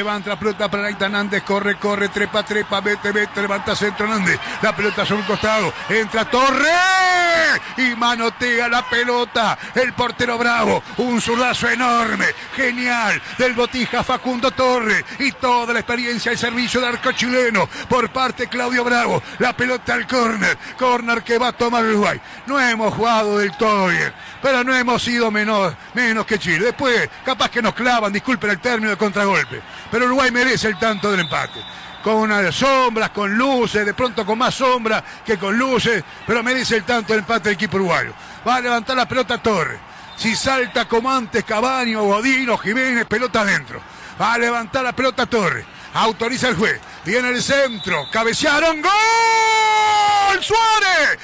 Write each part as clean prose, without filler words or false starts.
levanta la pelota para Nathan Nández, corre, trepa, vete, levanta centro Nández, la pelota sobre un costado, entra Torres y manotea la pelota, el portero Bravo, un zurdazo enorme, genial, del Botija Facundo Torres, y toda la experiencia y servicio de arco chileno, por parte de Claudio Bravo, la pelota al córner que va a tomar Uruguay. No hemos jugado del todo bien, pero no hemos sido menos que Chile. Después, capaz que nos clavan, disculpen el término, de contragolpe, pero Uruguay merece el tanto del empate. Con unas sombras, con luces, de pronto con más sombras que con luces, pero merece el tanto del empate del equipo uruguayo. Va a levantar la pelota Torres. Si salta como antes Cavani o Godín o Jiménez, pelota adentro. Va a levantar la pelota Torres. Autoriza el juez. Viene el centro. Cabecearon. ¡Gol! ¡Suárez!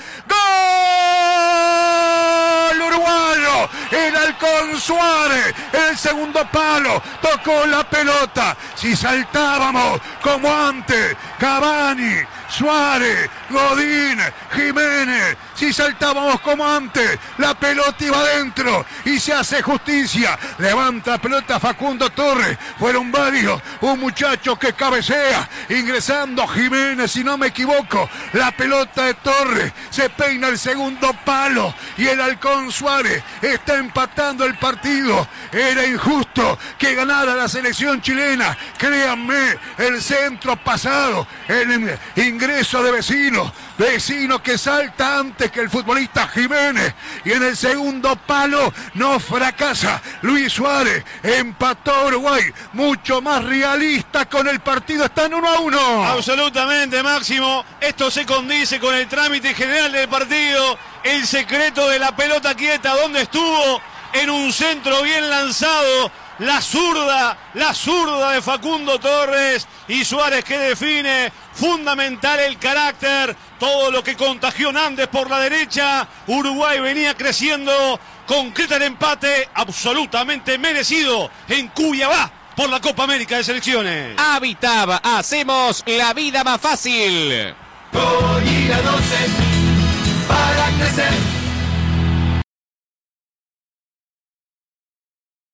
¡Gol! Uruguayo. El Halcón Suárez. En el segundo palo. Tocó la pelota. Si saltábamos como antes. Cavani, Suárez, Godín, Jiménez. Si saltábamos como antes, la pelota iba adentro y se hace justicia. Levanta la pelota Facundo Torres. Fueron varios. Un muchacho que cabecea, ingresando Jiménez, si no me equivoco. La pelota de Torres se peina el segundo palo y el Halcón Suárez está empatando el partido. Era injusto que ganara la selección chilena. Créanme, el centro pasado, el ingreso de Vecino que salta antes que el futbolista Jiménez, y en el segundo palo no fracasa Luis Suárez. Empató Uruguay, mucho más realista con el partido, están 1-1. Absolutamente, Máximo, esto se condice con el trámite general del partido. El secreto de la pelota quieta, donde estuvo, en un centro bien lanzado, la zurda de Facundo Torres, y Suárez que define. Fundamental el carácter, todo lo que contagió Nández por la derecha. Uruguay venía creciendo, concreta el empate absolutamente merecido en Cuiabá por la Copa América de Selecciones. Habitab, hacemos la vida más fácil. Gol y la 12 para crecer.